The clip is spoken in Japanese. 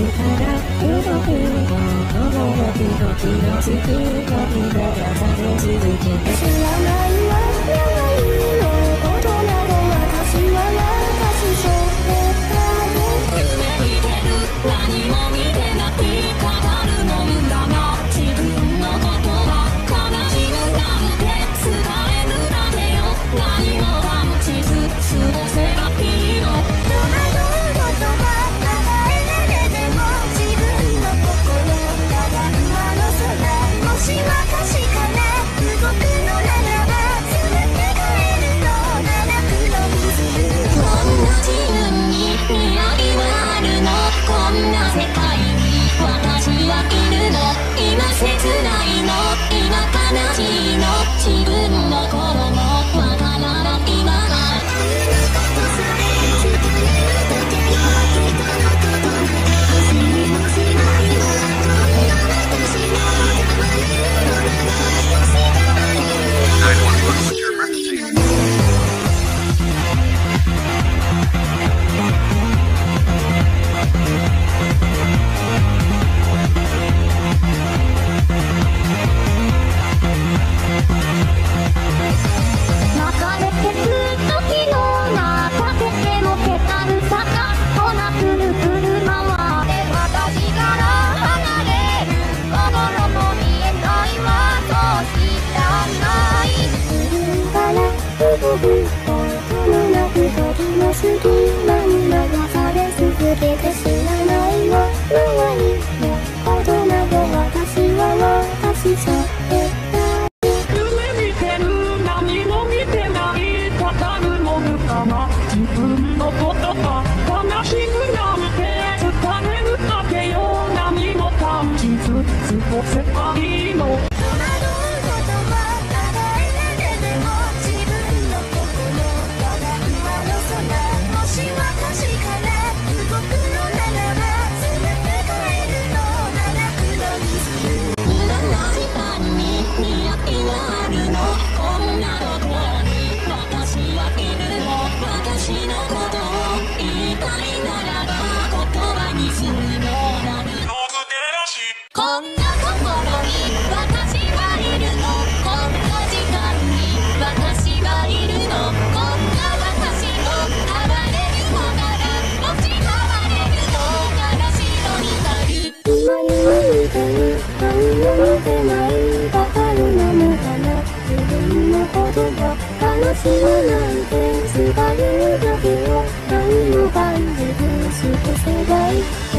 から動く驚き時の月の日がされ続けて知らないわ長いのことなど私は私そう夢見てる何も見てない語るの無駄な自分のことは悲しむなんて伝えぬだけよ何も感じず過ごせばいいの戸惑うことは抱えられても自分の心ただ馬の空もし私から動くのならば全て変えるの七黒水こんな自分に未来はあるのこんな世界に私はいるの今切ないの今悲しいの自分の頃もわからないまま愛のことさえ伝えるだけよ人のことなら知りもしないわこんな私も変われるのなら星が会えるの流れてく時の中で手のペダルさがこなくるくる回って私から離れる心も見えないわそう知らない自分から動くこともなく時の隙間に流され続けて知らないわ周りのことなど私は私さ自分のことは悲しむなんて伝えるだけよ何も感じず過ごせばいいの戸惑うことは抱えられても自分の心ただ馬の空もし私から動くのならば全て変えるの七黒水無駄な時間に未来はあるのこんなところに私はいるの私のことを言いたいならば言葉にするのなるこんなところに私はいるのこんな時間に私はいるのこんな私を暴れるのならもし暴れるのなら白になる今に見てる何も見てないバカるの無駄な自分のことが悲しむなんて伝えるだけよ何も感じず過ごせばいい